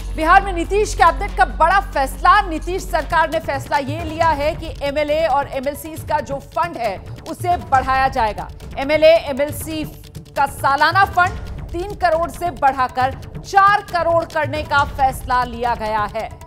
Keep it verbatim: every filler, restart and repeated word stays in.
बिहार में नीतीश कैबिनेट का बड़ा फैसला। नीतीश सरकार ने फैसला ये लिया है कि एमएलए और एमएलसी का जो फंड है उसे बढ़ाया जाएगा। एमएलए एमएलसी का सालाना फंड तीन करोड़ से बढ़ाकर चार करोड़ करने का फैसला लिया गया है।